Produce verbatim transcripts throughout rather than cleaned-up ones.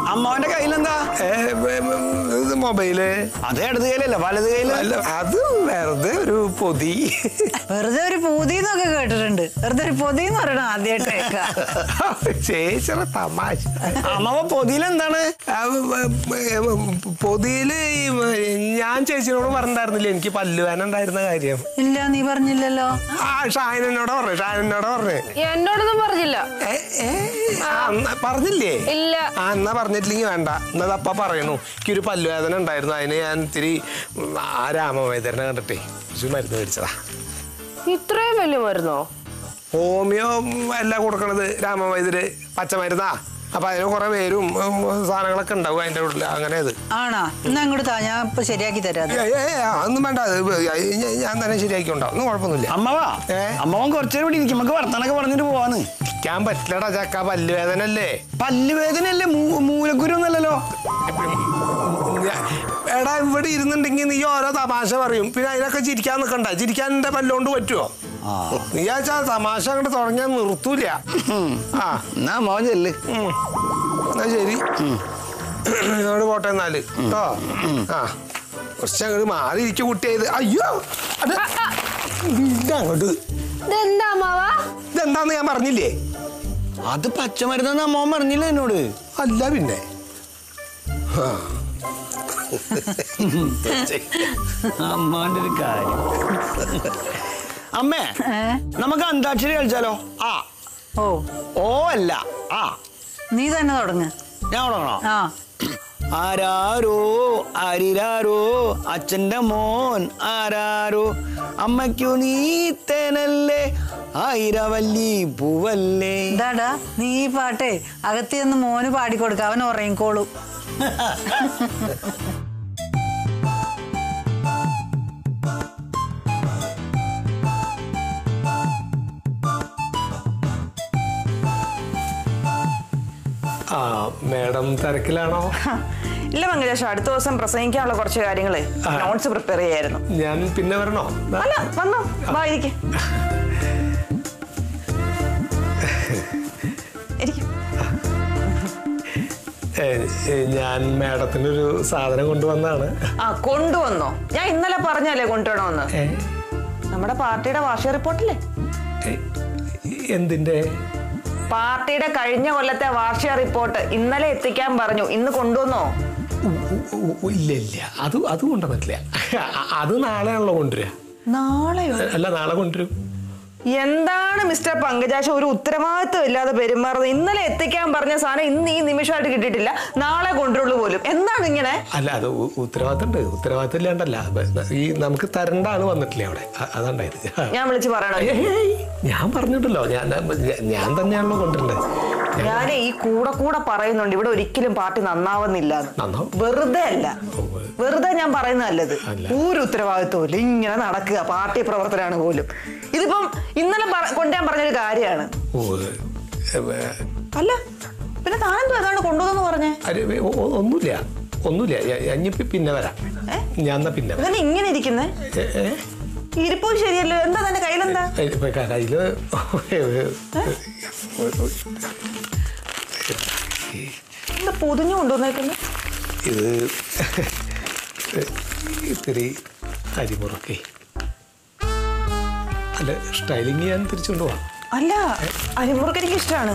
അമ്മാവന്റെ കയ്യിലെന്താ? മൊബൈല്. അത് ഇടത് കയ്യിലല്ല വലത് കയ്യിലല്ല. അത് വെറുതെ ഒരു പൊതി. വെറുതെ ഒരു പൊതി എന്നൊക്കെ കേട്ടിട്ടുണ്ട്. വെറുതെ ഒരു പൊതി എന്ന് പറയണം ആദ്യമായിട്ട്. ചേച്ചിയുടെ തമാശ. അമ്മാവ പൊതിയിലെന്താണ്? പൊതിയില് ഞാൻ ചേച്ചിനോട് പറഞ്ഞിട്ടുണ്ടായിരുന്നില്ല എനിക്ക് പല്ലുവേന ഉണ്ടായിരുന്ന കാര്യം. ഇല്ല, നീ പറഞ്ഞില്ലല്ലോ. ആ ഷായനോട് പറഞ്ഞു ഷായനോട് പറഞ്ഞു. എന്നോടൊന്നും പറഞ്ഞില്ല. പറഞ്ഞില്ലേ? ഇല്ല. ആ എന്നാ പറഞ്ഞിട്ടില്ലെങ്കിൽ വേണ്ട. എന്നത് അപ്പ പറയുന്നു എനിക്കൊരു പല്ലുവേദന ഉണ്ടായിരുന്നു, അതിന് ഞാൻ ഇത്തിരി ആ രാമവൈദ്യരനെ കണ്ടിട്ടേ മരുന്ന് മേടിച്ചതാ. ഇത്രയും വലിയ മരുന്നോ? ഹോമിയോ അല്ല കൊടുക്കണത്, രാമവൈദ്യര് പച്ചമരുന്നാ. അപ്പൊ അതിന് കുറെ പേരും സാധനങ്ങളൊക്കെ ഉണ്ടാവും അതിന്റെ ഉള്ളിൽ. അങ്ങനെ അത് ആണോ? എന്നാ അങ്ങോട്ട് താ, ഞാൻ ഇപ്പൊ ശരിയാക്കി തരാം. ഒന്നും വേണ്ട, ഞാൻ തന്നെ ശരിയാക്കി ഉണ്ടാവും, ഒന്നും കുഴപ്പമൊന്നുമില്ല. അമ്മാവാ അമ്മാവൻ കുറച്ചേരം ഇവിടെ ഇരിക്കും, നമുക്ക് വർത്താനൊക്കെ പറഞ്ഞിട്ട് പോവാന്ന്. ഇരിക്കാൻ പറ്റില്ലടാ ചക്ക, പല്ലുവേദന അല്ലേ. പല്ലുവേദന അല്ലേ, മൂലക്കുരു ഒന്നല്ലോ. എടാ ഇവിടെ ഇരുന്നുണ്ടെങ്കിൽ നീ ഓരോ തമാശ പറയും, പിന്നെ അതിനൊക്കെ ചിരിക്കാൻ നിൽക്കണ്ട. ചിരിക്കാൻ എന്റെ പല്ലുകൊണ്ട് പറ്റുമോ? നീ ആച്ചാ തമാശ അങ്ങോട്ട് തുടങ്ങിയാൽ നിർത്തൂല. ആ എന്നാ അമ്മാവൻ ചെല്ല്. എന്നാ ശരി, അങ്ങോട്ട് പോട്ടെ എന്നാല് കേട്ടോ. ആ കുറച്ച് അങ്ങോട്ട് മാറി ഇരിക്കും കുട്ടിയായത്. അയ്യോ അത് അങ്ങോട്ട് ഇതെന്താന്ന് ഞാൻ പറഞ്ഞില്ലേ? അത് പച്ചമരുന്നെന്ന് അമ്മാവൻ പറഞ്ഞില്ല എന്നോട്. അല്ല പിന്നെ അമ്മാന്റെ ഒരു കാര്യം. അമ്മേ നമുക്ക് അന്താക്ഷരി കളിച്ചാലോ? ആ ഓ ഓ അല്ല ആ. നീ തന്നെ തുടങ്ങ. ഞാൻ തുടങ്ങണോ? ആ. ആരാരോ ആരിരാരോ അച്ഛന്റെ മോൻ ആരാരോ അമ്മയ്ക്കു നീ തേനല്ലേ ആയിരവല്ലി പൂവല്ലേ. എന്താടാ നീ ഈ പാട്ടേ അകത്തി നിന്ന് മോന് പാടിക്കൊടുക്ക, അവൻ ഉറങ്ങിക്കോളൂ. ആ മേഡം തിരക്കിലാണോ? ഇല്ല മംഗലേഷ്, അടുത്ത ദിവസം പ്രസംഗിക്കാനുള്ള കുറച്ച് കാര്യങ്ങള് നോട്ട്സ് പ്രിപ്പയർ ചെയ്യായിരുന്നു. ഞാൻ പിന്നെ വരണോ? അല്ല വന്നോ, വാ ഇരിക്ക്. ഞാൻ മേഡത്തിനൊരു സാധനം കൊണ്ടുവന്നാണ്. ആ കൊണ്ടുവന്നോ? ഞാൻ ഇന്നലെ പറഞ്ഞല്ലേ കൊണ്ടുവരണമെന്ന്. നമ്മുടെ പാർട്ടിയുടെ വാർഷിക റിപ്പോർട്ടില്ലേ? എന്തിന്റെ? പാർട്ടിയുടെ കഴിഞ്ഞ കൊല്ലത്തെ വാർഷിക റിപ്പോർട്ട് ഇന്നലെ എത്തിക്കാൻ പറഞ്ഞു. ഇന്ന് കൊണ്ടുവന്നോ? ഇല്ല ഇല്ല, അത് അത് കൊണ്ടുവന്നിട്ടില്ല. അത് നാളെയാണല്ലോ കൊണ്ടുവരിക. നാളെയോ? അല്ല നാളെ കൊണ്ടുവരും. എന്താണ് മിസ്റ്റർ പങ്കജാശ് ഒരു ഉത്തരവാദിത്വം ഇല്ലാതെ പെരുമാറുന്നത്? ഇന്നലെ എത്തിക്കാൻ പറഞ്ഞ സാധനം ഇന്ന് ഈ നിമിഷമായിട്ട് കിട്ടിയിട്ടില്ല, നാളെ കൊണ്ടുള്ളൂ പോലും. എന്താണ് ഇങ്ങനെ? അല്ല അത് ഉത്തരവാദിത്തം ഉണ്ട്, ഉത്തരവാദിത്തം ഇല്ലാണ്ടല്ല. ഈ നമുക്ക് തരേണ്ട ആള് വന്നിട്ടില്ലേ അവിടെ, അതുണ്ടായത്. ഞാൻ വിളിച്ച് പറയണോ? ഞാൻ പറഞ്ഞിട്ടല്ലോ, ഞാൻ ഞാൻ തന്നെയാണല്ലോ കൊണ്ടുവരേണ്ടത്. ഞാൻ ഈ കൂടെ കൂടെ പറയുന്നുണ്ട് ഇവിടെ ഒരിക്കലും പാർട്ടി നന്നാവുന്നില്ല. വെറുതെ അല്ല, വെറുതെ ഞാൻ പറയുന്നതല്ലത്. ഒരു ഉത്തരവാദിത്വം ഇല്ല, ഇങ്ങനെ നടക്കുക പാർട്ടി പ്രവർത്തനമാണ് പോലും. ഇതിപ്പം ഇന്നലെ കൊണ്ടുവരാൻ പറഞ്ഞൊരു കാര്യമാണ്. അല്ല പിന്നെ താനെന്തോ ഏതാണ്ട് കൊണ്ടുവന്നു പറഞ്ഞേ? ഒന്നുമില്ല ഒന്നുമില്ല, ഞാനിപ്പോ പിന്നെ വരാം. ഞാൻ പിന്നെ ഇങ്ങനെ ഇരിക്കുന്നേ ഇരിപ്പോ ശരിയല്ലോ. എന്താ തന്നെ കയ്യിലെന്താ? കയ്യില് എന്താ പൊതിഞ്ഞു കൊണ്ടുവന്നേക്കുന്നു? ഇത് ഇത്തിരി അരിമുറുക്കേ. അല്ല സ്റ്റൈലിങ് ഞാൻ തിരിച്ചുകൊണ്ട് പോവാം. അല്ല അരിമുറുക്ക് എനിക്ക് ഇഷ്ടമാണ്.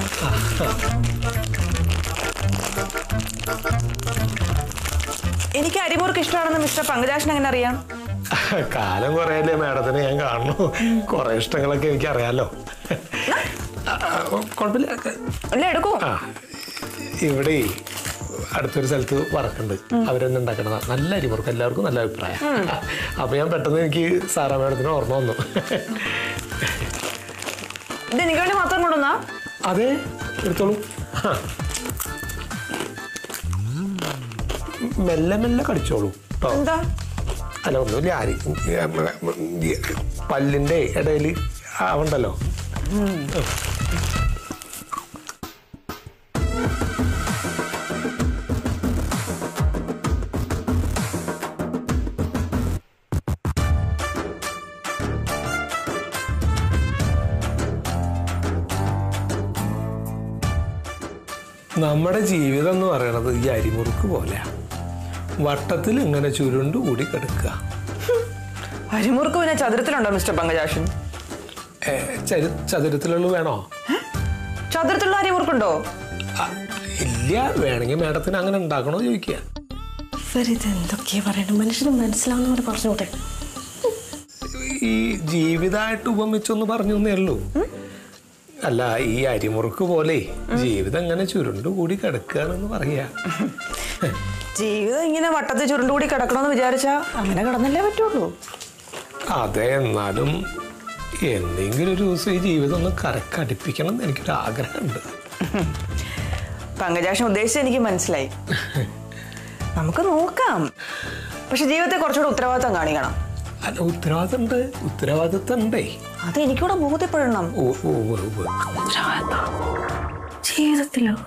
എനിക്ക് അരിമുറുക്ക് ഇഷ്ടമാണെന്ന് മിസ്റ്റർ പങ്കജാശൻ എങ്ങനെ അറിയാം? കാലം കുറയല്ലേ മേഡത്തിനെ ഞാൻ കാണുന്നു, കുറെ ഇഷ്ടങ്ങളൊക്കെ എനിക്ക് അറിയാലോ. കുഴപ്പമില്ല അല്ലേ, എടുക്കൂ. ആ ഇവിടെ അടുത്തൊരു സ്ഥലത്ത് വറക്കുണ്ട്, അവരെന്നെ ഉണ്ടാക്കണതാ. നല്ല അരിമുറുക്ക്, എല്ലാവർക്കും നല്ല അഭിപ്രായം. അപ്പൊ ഞാൻ പെട്ടെന്ന് എനിക്ക് സാറാ മേഡത്തിന് ഓർമ്മ വന്നു. ഇത് എനിക്ക് വേണ്ടി മാത്രം കൊണ്ടുവന്നാ? അതെ എടുത്തോളൂ. മെല്ലെ മെല്ലെ കടിച്ചോളൂ കേട്ടോ. എന്താ? അല്ല ഒന്നുമില്ല, ആര് പല്ലിന്റെ ഇടയിൽ ആവണ്ടല്ലോ. നമ്മുടെ ജീവിതം എന്ന് പറയണത് ഈ അരിമുറുക്ക് പോലെയാ. വട്ടത്തിൽ ഇങ്ങനെ ചുരുണ്ട് കൂടി കിടക്കുക. അരിമുറുക്ക് പിന്നെ ചതുരത്തിലുണ്ടോ മിസ്റ്റർ പങ്കജാക്ഷൻ? ചതുരത്തിലുള്ള വേണോ? ചതുരത്തിലുള്ള അരിമുറുക്കുണ്ടോ? ഇല്ല, വേണമെങ്കിൽ മേഡത്തിന് അങ്ങനെ ഉണ്ടാക്കണോ ചോദിക്കുക. എന്തൊക്കെയാ പറയണ, മനുഷ്യന് മനസ്സിലാവുന്നവരെ പറഞ്ഞോട്ടെ. ഈ ജീവിതമായിട്ട് ഉപമിച്ചൊന്ന് പറഞ്ഞു എന്നേ ഉള്ളൂ. അല്ല, ഈ അരിമുറുക്ക് പോലെ ജീവിതം ഇങ്ങനെ ചുരുണ്ടു കൂടി കിടക്കുകയാണെന്ന് പറയാ. ജീവിതം ഇങ്ങനെ വട്ടത്തിൽ ചുരുണ്ടുകൂടി കിടക്കണമെന്ന് വിചാരിച്ചാ അങ്ങനെ കിടന്നല്ലേ പറ്റുള്ളൂ. അതെ, എന്നാലും എന്തെങ്കിലും ഒരു ദിവസം ഈ ജീവിതം ഒന്ന് കരക്കടിപ്പിക്കണം എന്ന് എനിക്കൊരു ആഗ്രഹമുണ്ട്. പങ്കജാക്ഷൻ ഉദ്ദേശിച്ച് എനിക്ക് മനസ്സിലായി. നമുക്ക് നോക്കാം, പക്ഷെ ജീവിതത്തെ കുറച്ചുകൂടെ ഉത്തരവാദിത്തം കാണിക്കണം. അല്ല, ഉത്തരവാദിത്തം ഉണ്ട്, ഉത്തരവാദിത്തം ഉണ്ടേ. അത് എനിക്കൂടെ ബോധ്യപ്പെടണം. ജീവിതത്തിലോ?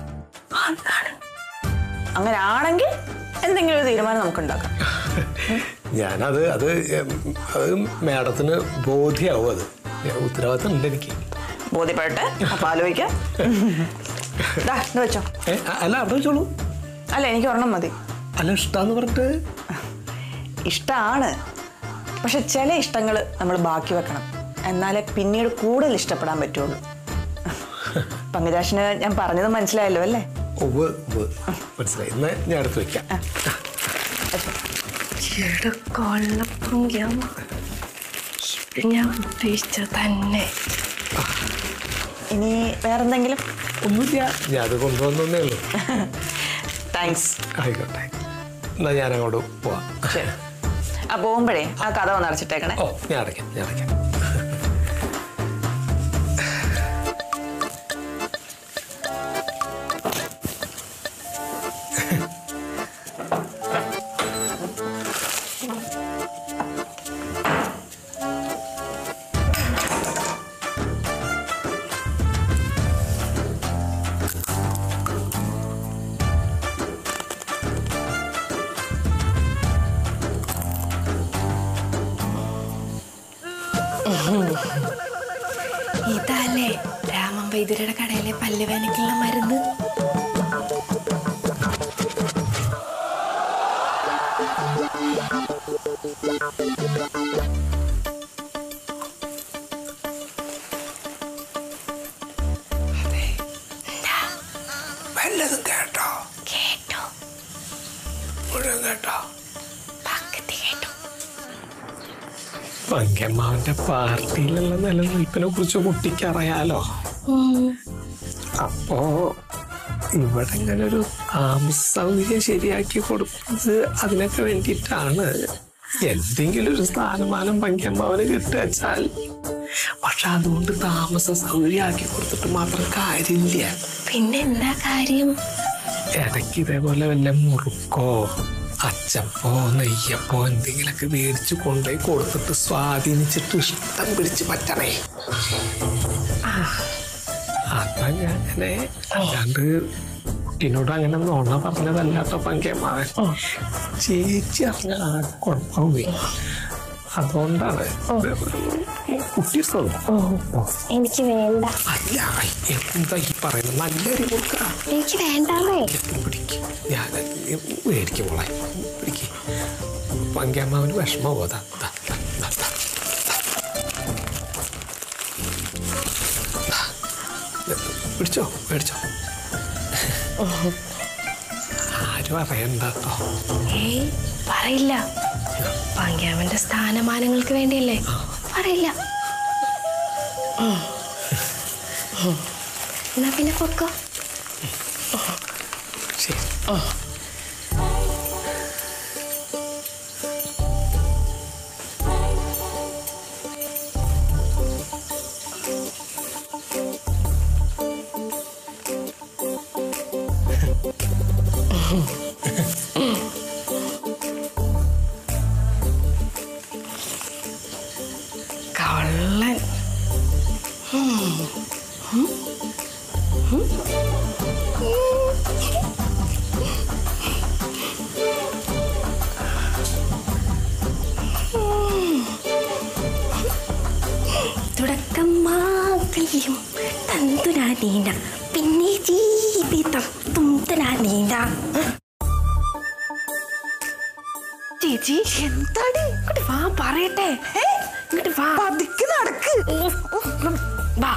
അങ്ങനെ ആണെങ്കിൽ എന്തെങ്കിലും ഒരു തീരുമാനം നമുക്ക് ഉണ്ടാക്കാം. ഞാനത് അത് അത് മേഡത്തിന് ബോധ്യാവും. അത് ഉത്തരവാദിത്തം ഉണ്ട് എനിക്ക്. ബോധ്യപ്പെടട്ടെ, അപ്പൊ ആലോചിക്കാം. വെച്ചോ. അല്ല, അവിടെ വെച്ചോളൂ. അല്ല, എനിക്ക് ഒരെണ്ണം മതി. അല്ല, ഇഷ്ടാന്ന് പറഞ്ഞിട്ട്. ഇഷ്ടമാണ്, പക്ഷെ ചില ഇഷ്ടങ്ങൾ നമ്മൾ ബാക്കി വെക്കണം, എന്നാലേ പിന്നീട് കൂടുതൽ ഇഷ്ടപ്പെടാൻ പറ്റുള്ളൂ. പങ്കജാക്ഷന് ഞാൻ പറഞ്ഞത് മനസ്സിലായല്ലോ അല്ലേ? മനസ്സിലായി. എന്നാ ഞാൻ അടുത്ത് വെക്കാം. ഞാൻ ഉദ്ദേശിച്ച തന്നെ. ഇനി വേറെന്തെങ്കിലും? ഒന്നുമില്ല, ഞാൻ അത് കൊണ്ടുവന്നേ ഉള്ളൂ. താങ്ക്സ്. ആയിക്കോട്ടെ, എന്നാ ഞാൻ അങ്ങോട്ട് പോവാം. ശരി, ആ പോകുമ്പോഴേ ആ കഥ ഒന്ന് അടച്ചിട്ടേക്കണേ. ഓ, ഞാൻ അടയ്ക്കാം, ഞാൻ അടയ്ക്കാം. ഇതല്ലേ രാമൻ വൈദ്യരുടെ കടയിലെ പല്ലുവേനക്കുള്ള മരുന്ന്? വല്ലതും കേട്ടോ? കേട്ടോ, മുഴുവൻ കേട്ടോ? പക്കത്തി കേട്ടോ. പങ്കമ്മാവന്റെ പാർട്ടിയിലുള്ള നിലനിൽപ്പിനെ കുറിച്ച് കുട്ടിക്ക് അറിയാലോ. അപ്പോ ഇവിടെ ഇങ്ങനെ ഒരു താമസ സൗകര്യം ശരിയാക്കി കൊടുക്കുന്നത് അതിനൊക്കെ വേണ്ടിയിട്ടാണ്. എന്തെങ്കിലും ഒരു സ്ഥാനമാനം പങ്കമ്മാവന് കിട്ടുവച്ചാൽ, പക്ഷെ അതുകൊണ്ട് താമസ സൗകര്യമാക്കി കൊടുത്തിട്ട് മാത്രം കാര്യമില്ല. പിന്നെ എന്താ കാര്യം? ഇടയ്ക്ക് ഇതേപോലെ വല്ല മുറുക്കോ അച്ചപ്പോ നെയ്യപ്പോ എന്തെങ്കിലൊക്കെ മേടിച്ച് കൊണ്ടുപോയി കൊടുത്തിട്ട് സ്വാധീനിച്ചിട്ട് ഇഷ്ടം പിടിച്ച് പറ്റണേ. അതാ ഞാൻ അങ്ങനെ അല്ലാണ്ട് കുട്ടീനോട് അങ്ങനെ നോണ പറഞ്ഞതല്ലാട്ടോ പങ്കേമാവൻ. ചേച്ചി അറിഞ്ഞ ആകെ കുഴപ്പമേ. അതുകൊണ്ടാണ് കുട്ടി എനിക്ക് വേണ്ട. അല്ല, എന്താ ഈ പറയുന്നത്? നല്ലൊരു കൊടുക്കാം. എനിക്ക് വേണ്ടേ. പിടിക്ക്, ഞാൻ മേടിക്കും മോളെ, പിടിക്ക്. പങ്കേമാവന് വിഷമോ? അതാ പിടിച്ചോ, മേടിച്ചോ. ആരും അറിയണ്ടോ? ഏയ് പറയില്ല. പങ്കാമന്റെ സ്ഥാനമാനങ്ങൾക്ക് വേണ്ടിയല്ലേ, പറയില്ല. എന്നാ പിന്നെ പൊക്കോ. ശരി. കള്ളൻ. തുടക്കം മാകല്യം തന്തുരാനീന പിന്നെ ജീവിതം. നീന ചേച്ചി എന്താടി ഇങ്ങോട്ട് വാ പറയട്ടെ. ഇങ്ങോട്ട് വാ, പതുക്കെ നടക്ക്. വാ.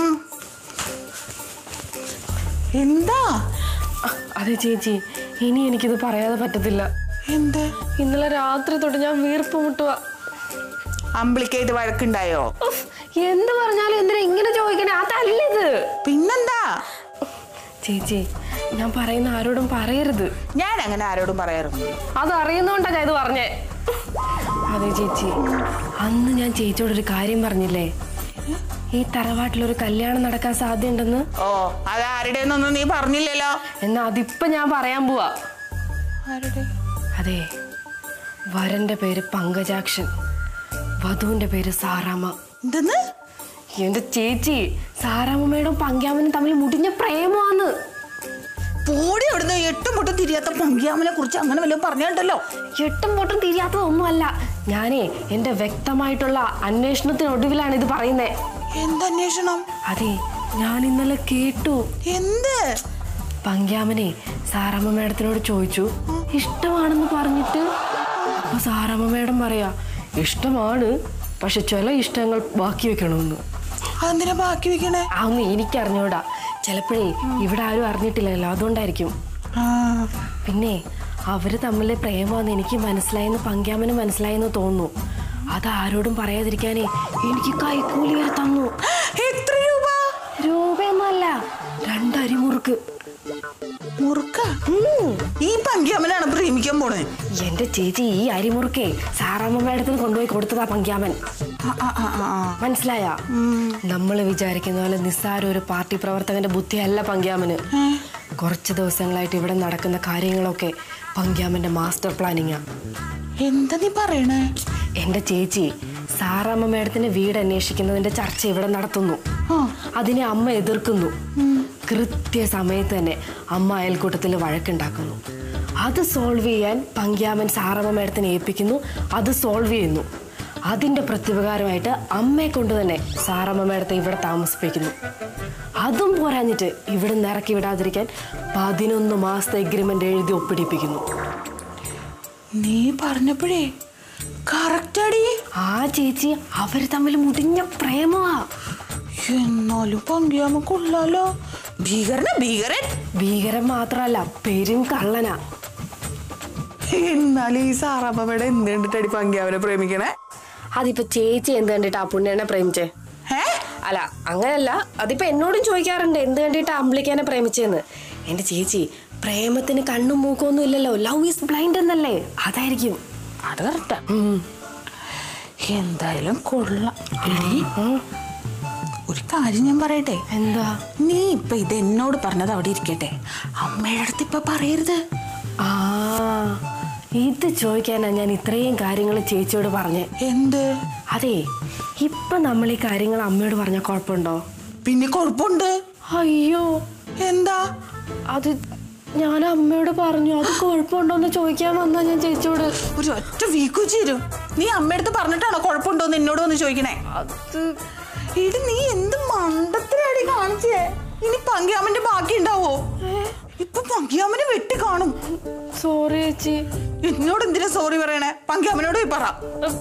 എന്താ? അതെ ചേച്ചി, ഇനി എനിക്കിത് പറയാതെ പറ്റത്തില്ല. എന്താ? ഇന്നലെ രാത്രി തൊട്ട് ഞാൻ വീർപ്പ് മുട്ടുക. അമ്പിളിക്കായിട്ട് വഴക്കുണ്ടായോ? എന്ത് പറഞ്ഞാലും എന്തിനാ ഇങ്ങനെ ചോദിക്കണേ? അതല്ലിത്. പിന്നെന്താ? ചേച്ചി, ഞാൻ പറയുന്ന ആരോടും പറയരുത്. ഞാൻ അങ്ങനെ ആരോടും പറയാറുണ്ട്. അതറിയുന്നോണ്ടാ ഞാൻ ഇത് പറഞ്ഞേ. അതെ ചേച്ചി, അന്ന് ഞാൻ ചേച്ചിയോടൊരു കാര്യം പറഞ്ഞില്ലേ, ഈ തറവാട്ടിലൊരു കല്യാണം നടക്കാൻ സാധ്യതയുണ്ടെന്ന്. ഓ, അത് ആരുടെന്നൊന്നും നീ പറഞ്ഞില്ലല്ലോ. എന്നാ അതിപ്പോ ഞാൻ പറയാൻ പോവാ. അതെ, വരന്റെ പേര് പങ്കജാക്ഷൻ, വധുവിന്റെ പേര് സാറാമ്മ. എന്തെന്ന്? എന്റെ ചേച്ചി, സാറാമ്മയും പങ്ക്യാമനും തമ്മിൽ മുടിഞ്ഞ പ്രേമമാന്ന്. പോടി അവിടുന്ന്. എട്ടും പൊട്ടും തിരിയാത്ത പങ്ക്യാമനെ കുറിച്ച് അങ്ങനെ വല്ലതും പറഞ്ഞിട്ടുണ്ടല്ലോ. എട്ടും പൊട്ടും തിരിയാത്തതൊന്നുമല്ല. ഞാനേ എന്റെ വ്യക്തമായിട്ടുള്ള അന്വേഷണത്തിനൊടുവിലാണ് ഇത് പറയുന്നേ. എന്തന്വേഷണം? അതെ, ഞാൻ ഇന്നലെ കേട്ടു. എന്ത്? പങ്ക്യാമനെ സാറാമ്മ മേഡത്തിനോട് ചോദിച്ചു, ഇഷ്ടമാണെന്ന് പറഞ്ഞിട്ട്. അപ്പൊ സാറാമ്മ മേഡം പറയാ, ഇഷ്ടമാണ്, പക്ഷെ ചില ഇഷ്ടങ്ങൾ ബാക്കി വെക്കണമെന്ന്. അതെന്തിനാ ബാക്കി വെക്കണേ? അതൊന്നും എനിക്കറിഞ്ഞൂടാ. ചിലപ്പോഴേ ഇവിടെ ആരും അറിഞ്ഞിട്ടില്ലല്ലോ, അതുകൊണ്ടായിരിക്കും. പിന്നെ അവര് തമ്മിലെ പ്രേമാന്ന് എനിക്ക് മനസ്സിലായെന്ന് പങ്ക്യാമന് മനസ്സിലായെന്ന് തോന്നുന്നു. അത് ആരോടും പറയാതിരിക്കാനേ എനിക്ക് കൈക്കൂലി തന്നു. എത്ര രൂപ? രൂപയൊന്നുമല്ല, രണ്ടരിമുറുക്ക്. മുറുക്ക? ഈ പങ്ക്യാമനാണ് പ്രേമിക്കാൻ പോണേ? എന്റെ ചേച്ചി, ഈ അരിമുറുക്കേ സാറാമ്മ മേഡത്തിന് കൊണ്ടുപോയി കൊടുത്തതാ പങ്ക്യാമൻ. മനസ്സിലായ? നമ്മൾ വിചാരിക്കുന്ന പോലെ നിസ്സാര ഒരു പാർട്ടി പ്രവർത്തകന്റെ ബുദ്ധിയല്ല പങ്ക്യാമന്. കുറച്ച് ദിവസങ്ങളായിട്ട് ഇവിടെ നടക്കുന്ന കാര്യങ്ങളൊക്കെ പങ്ക്യാമന്റെ മാസ്റ്റർ പ്ലാനിങ്ങാ. എന്താ നീ പറയണേ? എന്റെ ചേച്ചി, സാറാമ്മ മേഡത്തിന്റെ വീട് അന്വേഷിക്കുന്നതിന്റെ ചർച്ച ഇവിടെ നടത്തുന്നു. അതിനെ അമ്മ എതിർക്കുന്നു. കൃത്യസമയത്ത് തന്നെ അമ്മ അയൽക്കൂട്ടത്തിൽ വഴക്കുണ്ടാക്കുന്നു. അത് സോൾവ് ചെയ്യാൻ പങ്ക്യാമൻ സാറാമ്മ മേഡത്തിനെ ഏൽപ്പിക്കുന്നു. അത് സോൾവ് ചെയ്യുന്നു. അതിന്റെ പ്രത്യുപകാരമായിട്ട് അമ്മയെ കൊണ്ട് തന്നെ സാറാമ്മ മേഡത്തെ ഇവിടെ താമസിപ്പിക്കുന്നു. അതും പോരാഞ്ഞിട്ട് ഇവിടെ നിന്ന് ഇറക്കി വിടാതിരിക്കാൻ പതിനൊന്ന് മാസത്തെ എഗ്രിമെന്റ് എഴുതി ഒപ്പിടിപ്പിക്കുന്നു. നീ പറഞ്ഞപ്പോഴേ കറക്റ്റാടി. ആ ചേച്ചി, അവര് തമ്മിൽ മുടിഞ്ഞ പ്രേമമാ. എന്നാലും പങ്ക്യാമ കൊള്ളാലോ. ഭീകരന ഭീകരൻ. ഭീകരൻ മാത്രല്ല, പെരും കള്ളനാ. എന്നാലും ഈ സാറാമ്മയുടെ എന്ത് കണ്ടിട്ടടി പങ്ക്യാമനെ പ്രേമിക്കണേ? അതിപ്പോ ചേച്ചി എന്ത് കണ്ടിട്ട് ആ പുണ്യനെ പ്രേമിച്ചേ? അല്ല, അങ്ങനല്ല. അതിപ്പോ എന്നോടും ചോദിക്കാറുണ്ട്, എന്ത് കണ്ടിട്ട് അമ്പിളിക്കാനെ പ്രേമിച്ചെന്ന്. എന്റെ ചേച്ചി, പ്രേമത്തിന് കണ്ണും മൂക്കൊന്നും ഇല്ലല്ലോ. ലവ് ഈസ് ബ്ലൈൻഡ് എന്നല്ലേ, അതായിരിക്കും. അത് കറക്റ്റാ. എന്തായാലും കൊള്ളാം. ഒരു കാര്യം ഞാൻ പറയട്ടെ? എന്താ? നീ ഇപ്പൊ ഇത് എന്നോട് പറഞ്ഞത് അവിടെ ഇരിക്കട്ടെ, അമ്മയുടെ അടുത്ത് ഇപ്പൊ പറയരുത്. ആ, ഇത് ചോദിക്കാനാ ഞാൻ ഇത്രയും കാര്യങ്ങൾ ചേച്ചിയോട് പറഞ്ഞേ. എന്ത്? അതെ, ഇപ്പൊ നമ്മൾ ഈ കാര്യങ്ങൾ അമ്മയോട് പറഞ്ഞ കുഴപ്പമുണ്ടോ? പിന്നെ കുഴപ്പമുണ്ട്. അയ്യോ, എന്താ? അത് ഞാൻ അമ്മയോട് പറഞ്ഞു. അത് കുഴപ്പമുണ്ടോന്ന് ചോദിക്കാൻ വന്നാ ഞാൻ ചേച്ചിയോട്. ഒരു ഒറ്റ വീക്കു ചേരും. നീ അമ്മയടുത്ത് പറഞ്ഞിട്ടാണോ കുഴപ്പമുണ്ടോന്ന് എന്നോട് വന്ന് ചോദിക്കണേ? അത് ഇത് നീ എന്ത് മണ്ടത്തിനാടി കാണിച്ചേ? ഇനി പങ്ക്യാമന്റെ ബാക്കി ഉണ്ടാവോ? ഇപ്പൊ പങ്ക്യാമനെ വെട്ടി കാണും. സോറി ചേച്ചി. എന്നോട് എന്തിനാ സോറി പറയണേ? പങ്ക്യാമനോട് പോയി പറ.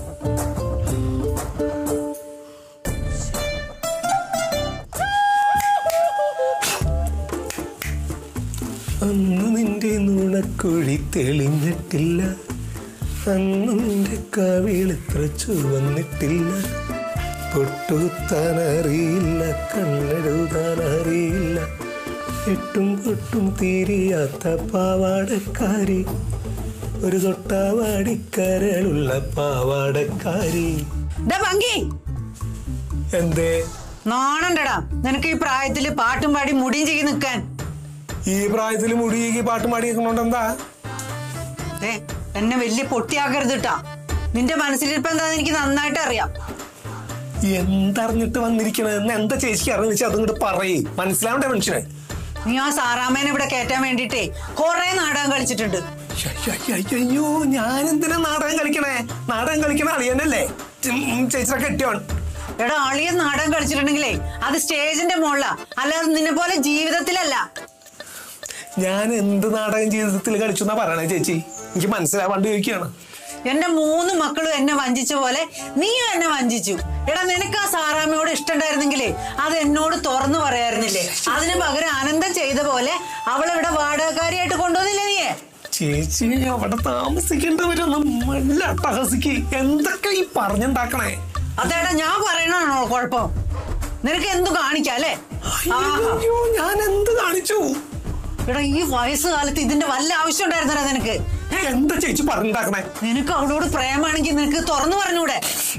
അന്ന് നിന്റെ നുണക്കുഴി തെളിഞ്ഞിട്ടില്ല, അന്ന് നിന്റെ കവിളിത്ര ചുവന്നിട്ടില്ല, പൊട്ടുകുത്താനറിയില്ല, കണ്ണെഴുതാനറിയില്ല, എട്ടും പൊട്ടും തീരിയാത്ത പാവാടക്കാരി, ഒരു തൊട്ടാവാടിക്കരളുള്ള പാവാടക്കാരി. എന്തേ നാണണ്ടടാ നിനക്ക് ഈ പ്രായത്തില് പാട്ടും പാടി മുടിയും ചെയ്ത് നിൽക്കാൻ? ഈ പ്രായത്തിൽ മുടിയേക്ക് പാട്ടും പാടി നിൽക്കണോണ്ട് എന്താ? എന്നെ വലിയ പൊട്ടിയാക്കരുത് കേട്ടാ. നിന്റെ മനസ്സിലിരിപ്പ് എന്താന്ന് എനിക്ക് നന്നായിട്ട് അറിയാം. എന്തറിഞ്ഞിട്ട് വന്നിരിക്കണെന്ന് എന്താ ചേച്ചിക്ക് അറിഞ്ഞു വെച്ചാൽ അതുകൊണ്ട് പറയേ, മനസ്സിലാവണ്ടേ മനുഷ്യനെ? നീ ആ സാറാമ്മേനെ ഇവിടെ കയറ്റാൻ വേണ്ടിട്ടേ കൊറേ നാടകം കളിച്ചിട്ടുണ്ട്. അയ്യോ, ഞാൻ എന്തിനാ നാടകം കളിക്കണേ? നാടകം കളിക്കണ അളിയനല്ലേ, ചേച്ചിയുടെ കെട്ടിയോൺ. എടാ, അളിയൻ നാടകം കളിച്ചിട്ടുണ്ടെങ്കിലേ അത് സ്റ്റേജിന്റെ മുകളിലാ, അല്ലാതെ നിന്നെ പോലെ ജീവിതത്തിലല്ല. ഞാൻ എന്ത് നാടകം ജീവിതത്തിൽ കളിച്ചു എന്നാ പറയണേ ചേച്ചി? എനിക്ക് മനസ്സിലാവാണ്ട് ചോദിക്കുകയാണ്. എന്റെ മൂന്ന് മക്കളും എന്നെ വഞ്ചിച്ച പോലെ നീയും എന്നെ വഞ്ചിച്ചു. എടാ, നിനക്ക് ആ സാറാമ്മയോട് ഇഷ്ടണ്ടായിരുന്നെങ്കിലേ അത് എന്നോട് തുറന്നു പറയായിരുന്നില്ലേ? അതിന് പകരം അനന്തം ചെയ്ത പോലെ അവളിവിടെ വാടകക്കാരിയായിട്ട് കൊണ്ടുവന്നില്ലേ നീയെ? ചേച്ചി അവിടെ താമസിക്കേണ്ടവരൊന്നും നല്ല അട്ടഹസിക്ക് എന്തൊക്കെ ഈ പറഞ്ഞുണ്ടാക്കണേ? അതേടാ, ഞാൻ പറയണാണോ കുഴപ്പം? നിനക്ക് എന്തു കാണിക്കാം അല്ലേ? അയ്യോ, ഞാൻ എന്ത് കാണിച്ചു? എടാ, ഈ വയസ്സുകാലത്ത് ഇതിന്റെ വല്ല ആവശ്യം ഉണ്ടായിരുന്നടാ നിനക്ക്? എന്താ ചേച്ചി പറഞ്ഞുണ്ടാക്കണേ? നിനക്ക് അവളോട് പ്രേമാണെങ്കിൽ നിനക്ക് തുറന്നു പറഞ്ഞൂടെ?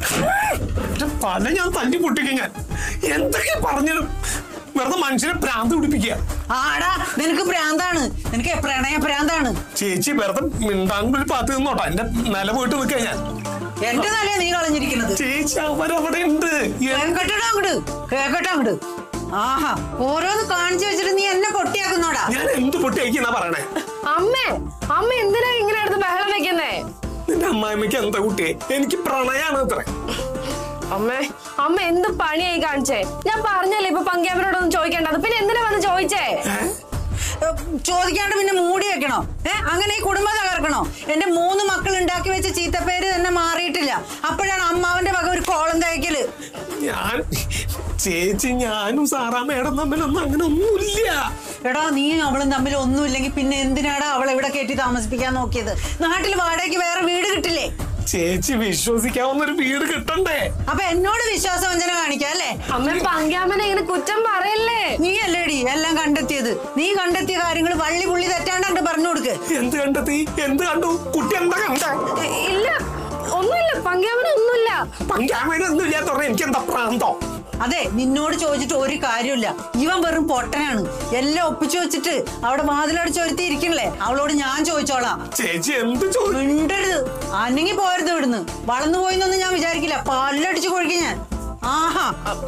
പല ഞാൻ തല്ലി പൊട്ടിക്ക. ഞാൻ എന്തൊക്കെ പറഞ്ഞു വെറുതെ മനുഷ്യനെ ഭ്രാന്ത് പിടിപ്പിക്കുക. ആടാ, നിനക്ക് ഭ്രാന്താണ്. നിനക്ക് പ്രണയ ഭ്രാന്താണ്. ചേച്ചി വെറുതെ മിണ്ടാണ്ടൊരു പാത്ത് നിന്നോട്ടാ. എന്റെ നില പോയിട്ട് നിൽക്കുക. ഞാൻ എന്റെ നിലയെ നീ കളഞ്ഞിരിക്കുന്നത്. ചേച്ചി അവരവിടെ ഉണ്ട്. കേക്കട്ടെ അങ്ങോട്ട്, കേക്കട്ടെ അങ്ങോട്ട്. ആഹാ, ഓരോന്ന് കാണിച്ചു വെച്ചിട്ട് നീ എന്നെ പൊട്ടിയാക്കുന്നോടാ. ഞാൻ എന്ത് പൊട്ടിയാക്കിന്നാ പറയണേ? അമ്മേ, അമ്മ എന്തിനാ ഇങ്ങനെ എടുത്ത് ബഹളം വെക്കുന്നേ? നിന്റെ അമ്മായിമ്മക്ക് എന്താ കുട്ടിയെ? എനിക്ക് പ്രണയാണ് അത്ര. അമ്മേ, അമ്മ എന്ത് പണിയായി കാണിച്ചേ? ഞാൻ പറഞ്ഞല്ലേ ഇപ്പൊ പങ്കാമനോടൊന്നും ചോദിക്കേണ്ടത്, പിന്നെ എന്തിനാ വന്ന് ചോദിച്ചേ? ചോദിക്കാണ്ട് പിന്നെ മൂടി വെക്കണോ? ഏഹ്, അങ്ങനെ ഈ കുടുംബം തകർക്കണോ? എന്റെ മൂന്ന് മക്കൾ ഉണ്ടാക്കി വെച്ച ചീത്തപ്പേര് തന്നെ മാറിയിട്ടില്ല. അപ്പോഴാണ് അമ്മാവന്റെ വക ഒരു കോളം തയ്ക്കല്. ഞാൻ ചേച്ചി ഞാനും സാറാമ്മേടം തമ്മിലൊന്നും അങ്ങനെ ഒന്നുമില്ല. എടാ, നീ അവളും തമ്മിൽ ഒന്നുമില്ലെങ്കിൽ പിന്നെ എന്തിനാടാ അവളെ ഇവിടെ കയറ്റി താമസിപ്പിക്കാൻ നോക്കിയത്? നാട്ടിൽ വാടകയ്ക്ക് വേറെ വീട് കിട്ടില്ലേ? ചേച്ചി വിശ്വസിക്കാവുന്ന ഒരു വീട് കിട്ടണ്ടേ? അപ്പൊ എന്നോട് വിശ്വാസവഞ്ചന കാണിക്കാം അല്ലേ? അമ്മ പങ്കാമനെ ഇങ്ങനെ കുറ്റം പറയല്ലേ. നീ അല്ലേടി എല്ലാം കണ്ടെത്തിയത്. നീ കണ്ടെത്തിയ കാര്യങ്ങൾ വള്ളി പുള്ളി തെറ്റാണ്ട് പറഞ്ഞു കൊടുക്ക്. എന്ത് കണ്ടെത്തി? എന്ത് കണ്ടു? കുട്ടി എന്താ കണ്ട? ഇല്ല, ഒന്നുമില്ല. പങ്കാമന ഒന്നുമില്ല. പങ്കാമനൊന്നും ഇല്ലാത്ത പറഞ്ഞ എനിക്ക് എന്താ പ്രാന്തോ? അതെ, നിന്നോട് ചോദിച്ചിട്ട് ഒരു കാര്യമില്ല. ഇവൻ വെറും പൊട്ടനാണ്. എല്ലാം ഒപ്പിച്ചു വെച്ചിട്ട് അവിടെ വാതിലടിച്ച് ഒരുത്തി ഇരിക്കണല്ലേ? അവളോട് ഞാൻ ചോദിച്ചോളാം. ചേച്ചി എന്ത് മിണ്ടരുത്, അനങ്ങി പോരുത് ഇവിടുന്ന്. വളർന്നു പോയിന്നൊന്നും ഞാൻ വിചാരിക്കില്ല. പല്ലടിച്ചു കൊഴിക്കും ഞാൻ. ആഹാ,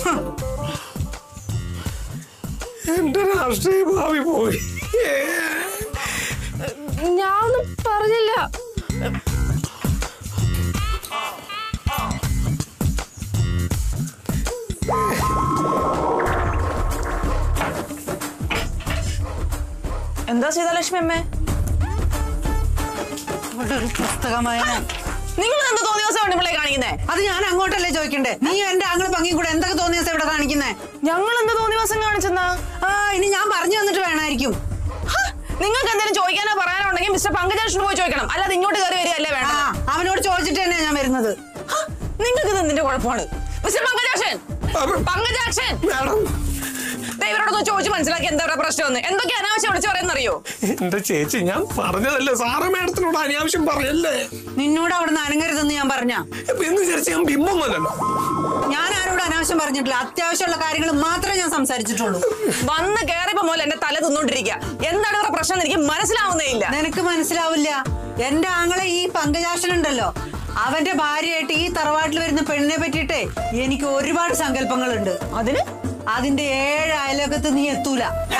എന്റെ രാഷ്ട്രീയ ഭാവി പോയി. ഞാനൊന്നും പറഞ്ഞില്ല. എന്താ സീതാലക്ഷ്മി അമ്മേ? ഒരു പുസ്തകമായ നിങ്ങൾ എന്താ തോന്നിയ ദിവസം ഇവിടെ കാണിക്കുന്നേ? അത് ഞാൻ അങ്ങോട്ടല്ലേ ചോദിക്കണ്ടേ? നീ എന്റെ ആങ്ങളെ പങ്കിയും കൂടെ എന്തൊക്കെ തോന്നിയ ദിവസം ഇവിടെ കാണിക്കുന്നേ? ഞങ്ങൾ എന്താ തോന്നിയ ദിവസം കാണിച്ചെന്നാ? ആ, ഇനി ഞാൻ പറഞ്ഞു തന്നിട്ട് വേണമായിരിക്കും. നിങ്ങൾക്ക് എന്തെങ്കിലും ചോദിക്കാനോ പറയാനോ ഉണ്ടെങ്കിൽ മിസ്റ്റർ പങ്കജാക്ഷന് പോയി ചോദിക്കണം, അല്ലാതെ ഇങ്ങോട്ട് കയറി വരികയല്ലേ വേണം. അവനോട് ചോദിച്ചിട്ട് തന്നെയാ ഞാൻ വരുന്നത്. നിങ്ങൾക്ക് ഇത് എന്തിന്റെ കുഴപ്പമാണ്? മിസ്റ്റർ പങ്കജാക്ഷൻ, പങ്കജാക്ഷൻ, ഇവരോടൊന്ന് ചോദിച്ചു മനസ്സിലാക്കി എന്താ പ്രശ്നം? എന്തൊക്കെ അനാവശ്യം വിളിച്ചു പറയുന്നറിയോ? എന്റെ ചേച്ചി ഞാൻ പറഞ്ഞതല്ലേ സാറേ, മേഡത്തിനോട് അനാവശ്യം പറയല്ലേ. നിന്നോട് അവിടുന്ന് അനങ്ങരുതെന്ന് ഞാൻ പറഞ്ഞ എന്ന് വിചാരിച്ച് ഞാൻ ബിംബൊന്നുമല്ലല്ലോ. ഞാൻ ആരോട് അനാവശ്യം പറഞ്ഞിട്ടില്ല. അത്യാവശ്യമുള്ള കാര്യങ്ങൾ മാത്രമേ ഞാൻ സംസാരിച്ചിട്ടുള്ളൂ. വന്ന് കയറിയപ്പോ മുതൽ എന്റെ തല തിന്നോണ്ടിരിക്കുക. എന്താണ് ഇവരുടെ പ്രശ്നം എനിക്ക് മനസ്സിലാവുന്നേ ഇല്ല. നിനക്ക് മനസ്സിലാവില്ല. എന്റെ ആങ്ങളെ ഈ പങ്കജാക്ഷനുണ്ടല്ലോ, അവന്റെ ഭാര്യയായിട്ട് ഈ തറവാട്ടിൽ വരുന്ന പെണ്ണിനെ പറ്റിയിട്ടേ എനിക്ക് ഒരുപാട് സങ്കല്പങ്ങളുണ്ട്. അതിന് അതിന്റെ ഏഴ് അയലോകത്ത് നീ എത്തൂല.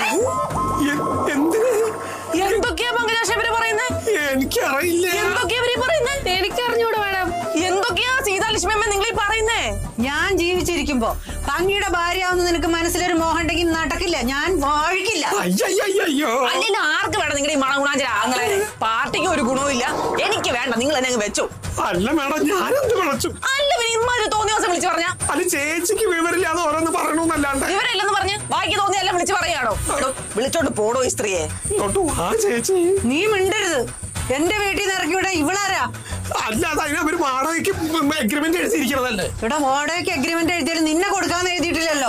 എന്തൊക്കെയാ പങ്കജാക്ഷ ഇവര് പറയുന്നത്? എനിക്കറിയില്ല. എന്തൊക്കെയാ ഇവര് പറയുന്നത്? എനിക്കറിഞ്ഞൂടെ വേണം. എന്തൊക്കെയാ സീതാലക്ഷ്മി അമ്മ നിങ്ങൾ പറയുന്നേ? ഞാൻ ജീവിച്ചിരിക്കുമ്പോ പങ്കിയുടെ ഭാര്യയാവുന്ന നിനക്ക് മനസ്സിലൊരു മോഹം ഉണ്ടെങ്കിൽ നടക്കില്ല. ഞാൻ വാഴിക്കില്ല. അല്ലെങ്കിൽ ആർക്ക് വേണം നിങ്ങളുടെ ഈ മണഗുണാചര ആങ്ങളെ? പാർട്ടിക്ക് ഒരു ഗുണവും ഇല്ല. എനിക്ക് വേണ്ട, നിങ്ങൾ എന്നെ വെച്ചു. അല്ല മേഡം, ഞാനെന്ത് വിളിച്ചു? അല്ല പിന്നെ ഇമ്മാര് തോന്നിയ ദിവസം വിളിച്ചു പറഞ്ഞ? അല്ല ചേച്ചിക്ക് വിവരമില്ലാതെ ഓരോന്ന് പറയണമെന്നല്ലാണ്ട്. വിവരമില്ലെന്ന് പറഞ്ഞ് വായിക്ക് തോന്നിയല്ല വിളിച്ചു പറയാണോ? വിളിച്ചോണ്ട് പോടോ ഈ സ്ത്രീയെ. ചേച്ചി നീ മിണ്ടരുത്. എന്റെ വീട്ടിൽ നിന്ന് ഇറക്കി വിടാൻ ഇവളാരാ? അല്ലാതെ അതിനവര് വാടകയ്ക്ക് അഗ്രിമെന്റ് എഴുതിയിരിക്കണതല്ലേ. ഇവിടെ വാടകയ്ക്ക് അഗ്രിമെന്റ് എഴുതിയാലും നിന്നെ കൊടുക്കാന്ന് എഴുതിയിട്ടില്ലല്ലോ.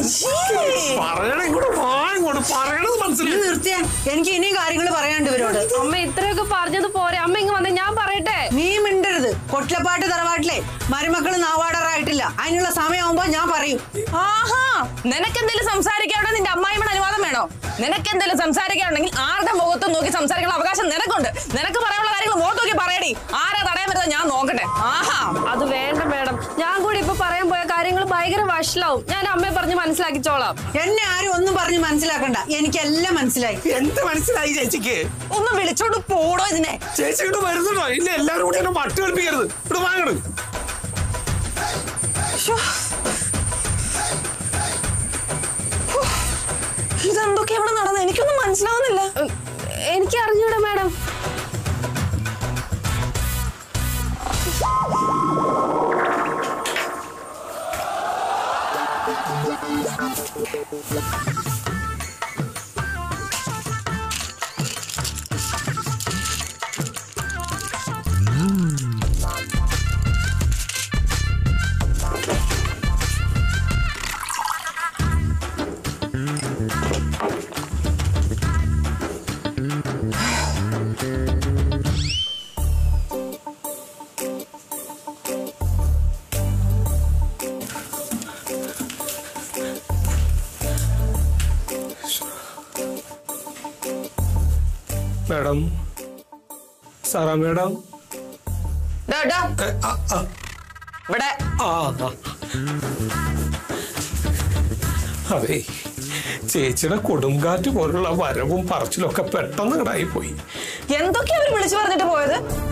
നിർത്തിയാ എനിക്ക് ഇനിയും കാര്യങ്ങൾ പറയാണ്ട് ഇവരോട്. അമ്മ ഇത്രയൊക്കെ പറഞ്ഞത് പോരെ? അമ്മ ഇങ്ങ് വന്നേ, ഞാൻ പറയട്ടെ. നീ മിണ്ടരുത്. കൊട്ടിലപ്പാട്ട് തറവാട്ടിലെ മരുമക്കള് നാവാടാറായിട്ടില്ല. അതിനുള്ള സമയമാകുമ്പോ ഞാൻ പറയും. ആഹാ, നിനക്കെന്തെങ്കിലും സംസാരിക്കാണോ? നിന്റെ അമ്മായിമ്മയുടെ അനുവാദം വേണോ? നിനക്കെന്തെങ്കിലും സംസാരിക്കാണെങ്കിൽ ആരുടെ മുഖത്തും നോക്കി സംസാരിക്കാനുള്ള അവകാശം നിനക്കുണ്ട്. നിനക്ക് പറയാനുള്ള കാര്യങ്ങൾ മുഖത്ത് നോക്കി പറയടി. ആരാ തടയാൻ വരുന്നത് ഞാൻ നോക്കട്ടെ. ആഹാ, അത് വേണ്ട മേഡം. ഞാൻ കൂടി ഇപ്പൊ പറയാൻ പോയ കാര്യങ്ങൾ ഭയങ്കര വഷളാവും. ഞാൻ അമ്മയെ പറഞ്ഞ് മനസ്സിലാക്കിച്ചോളാം. എന്നെ ആരും ഒന്നും പറഞ്ഞ് മനസ്സിലാക്കണ്ട. എനിക്കെല്ലാം മനസ്സിലായി. എന്ത് മനസ്സിലായി ചേച്ചിക്ക്? ഒന്ന് വിളിച്ചോണ്ട് പോടോ ഇതിനെ. ചേച്ചി ഇവിടെ വരുന്നുണ്ടോ? ഇല്ല, എല്ലാവരും കൂടി എന്നെ മട്ട് കളിപ്പിക്കരുത്. ഇവിടെ വാങ്ങണം. ഇതെന്തൊക്കെയാ ഇവിടെ നടന്നത്? എനിക്കൊന്നും മനസ്സിലാവുന്നില്ല. എനിക്ക് അറിഞ്ഞൂടാ മാഡം. മാഡം, സാറാ മാഡം, ഇവിടെ അതെ, ചേച്ചിയുടെ കൊടുങ്കാറ്റ് പോലുള്ള വരവും പറച്ചിലൊക്കെ പെട്ടെന്ന് ഇടായി പോയി. എന്തൊക്കെയാ അവര് വിളിച്ചു പറഞ്ഞിട്ട് പോയത്?